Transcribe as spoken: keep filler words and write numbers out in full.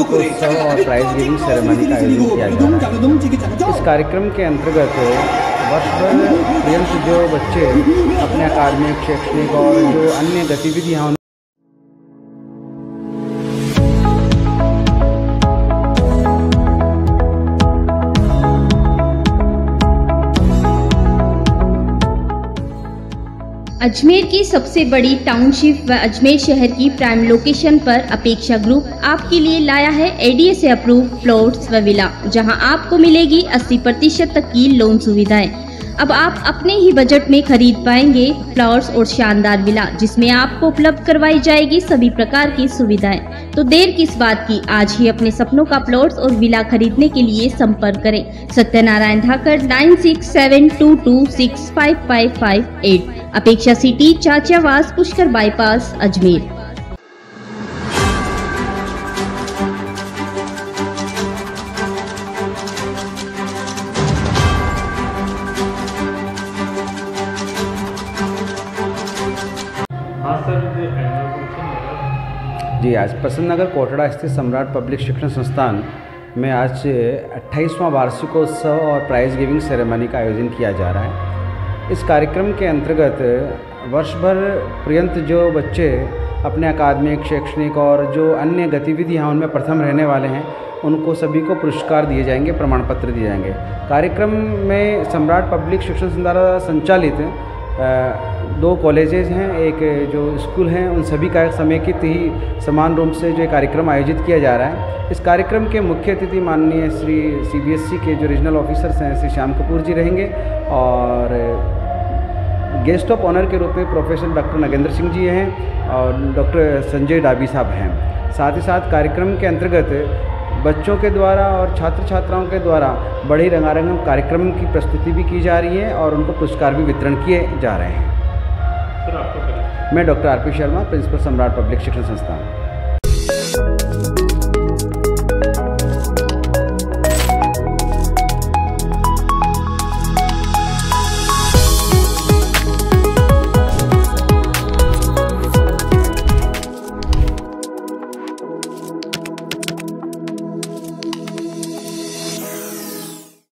वार्षिकोत्सव और prize giving ceremony का आयोजन किया जा रहा है। इस कार्यक्रम के अंतर्गत वर्ष भर पर्यंत जो बच्चे अपने अकादमिक, शैक्षणिक और जो अन्य गतिविधियाँ अजमेर की सबसे बड़ी टाउनशिप व अजमेर शहर की प्राइम लोकेशन पर अपेक्षा ग्रुप आपके लिए लाया है एडीए से अप्रूव प्लॉट्स व विला, जहां आपको मिलेगी अस्सी प्रतिशत तक की लोन सुविधाएं। अब आप अपने ही बजट में खरीद पाएंगे प्लॉट्स और शानदार विला, जिसमें आपको उपलब्ध करवाई जाएगी सभी प्रकार की सुविधाएं। तो देर किस बात की, आज ही अपने सपनों का प्लॉट्स और विला खरीदने के लिए संपर्क करें Satyanarayan Dhakad nine six seven two two six five five five eight, Apeksha city, Chachawas, Pushkar bypass, Ajmer. हाँ सर, जो एनुअल फंक्शन है जी, आज प्रसन्न नगर कोटड़ा स्थित सम्राट पब्लिक शिक्षण संस्थान में आज अट्ठाईसवां वार्षिकोत्सव और प्राइज गिविंग सेरेमनी का आयोजन किया जा रहा है। इस कार्यक्रम के अंतर्गत वर्ष भर पर्यंत जो बच्चे अपने अकादमिक, शैक्षणिक और जो अन्य गतिविधियाँ उनमें प्रथम रहने वाले हैं, उनको सभी को पुरस्कार दिए जाएंगे, प्रमाण पत्र दिए जाएंगे। कार्यक्रम में सम्राट पब्लिक शिक्षण संस्थान द्वारा संचालित दो कॉलेजेस हैं, एक जो स्कूल हैं, उन सभी का समेकित ही समान रूप से जो कार्यक्रम आयोजित किया जा रहा है। इस कार्यक्रम के मुख्य अतिथि माननीय श्री सीबीएसई के जो रीजनल ऑफिसर्स हैं श्री श्याम कपूर जी रहेंगे और गेस्ट ऑफ ऑनर के रूप में प्रोफेसर डॉक्टर नगेंद्र सिंह जी हैं और डॉक्टर संजय डाबी साहब हैं। साथ ही साथ कार्यक्रम के अंतर्गत बच्चों के द्वारा और छात्र छात्राओं के द्वारा बड़े रंगारंग कार्यक्रम की प्रस्तुति भी की जा रही है और उनको पुरस्कार भी वितरण किए जा रहे हैं। सर आपका मैं doctor R P Sharma, principal Samrat public शिक्षण संस्थान।